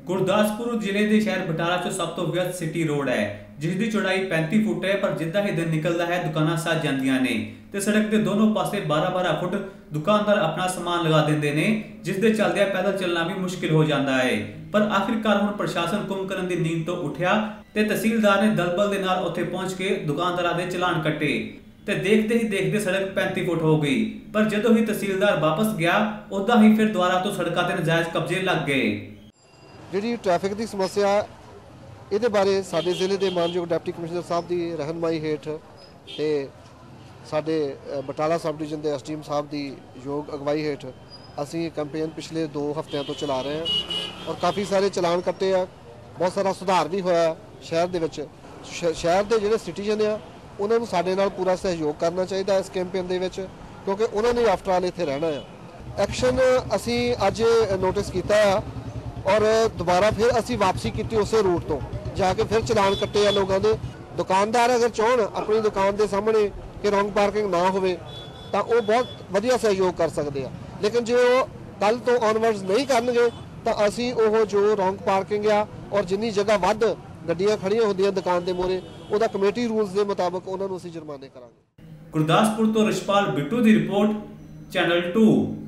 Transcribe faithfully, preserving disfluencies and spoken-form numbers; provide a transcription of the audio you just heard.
गुरदासपुर जिले के शहर बटाला चो सब तो व्यस्त सिटी रोड है, जिसकी चौड़ाई पैंती फुट है, पर जिदा ही दिन निकलता है दुकाना सज जांदियां ने ते सड़क के दोनों पासे बारह बारह फुट दुकानदार अपना समान लगा देंदे ने, जिस दे चलदे पैदल चलना भी मुश्किल हो जाता है। पर आखिरकार हुण प्रशासन कुंभकर्ण की नींद तो उठिया ते तहसीलदार ने दलबल दे नाल उत्थे पहुंच के दुकानदारां दे चलान कट्टे ते देखते ही देखते सड़क पैंती फुट हो गई। पर जदों ही तहसीलदार वापस गया, उदा ही फिर दोबारा तो सड़कों ते नजायज कब्जे लग गए। जी ट्रैफिक की समस्या ये बारे साडे जिले के मानयोग डिप्टी कमिश्नर साहब की रहनमाई हेठ ते साडे बटाला सब डिवीजन के एस डी एम साहब की योग अगवाई हेठ असी कैंपेन पिछले दो हफ्तियां तो चला रहे हैं और काफ़ी सारे चलान कट्टे आ, बहुत सारा सुधार भी होया शहर दे विच। शहर के जिहड़े सिटीजन आ उन्होंने साडे नाल पूरा सहयोग करना चाहिए इस कैंपेन दे विच, क्योंकि उन्होंने आफ्टर ऑल इत्थे रहना है। एक्शन असी अज नोटिस किया और दोबारा फिर असी वापसी की उस रूट तो जाके फिर चलान कट्टे लोगों के। दुकानदार अगर चाहन अपनी दुकान के सामने कि रॉन्ग पार्किंग ना हो तो वो बहुत वधिया सहयोग कर सकते हैं, लेकिन जो कल तो ऑनवर्ड्स नहीं करनगे तो असी वो जो रॉन्ग पार्किंग आ और जिन्नी जगह वध गड्डियां खड़ियां होंदियां दुकान के मोहरे उहदा कमेटी रूल्स के मुताबिक उन्होंने असी जुर्माने करांगे। गुरदासपुर तो रिशपाल बिट्टू की रिपोर्ट, चैनल टू।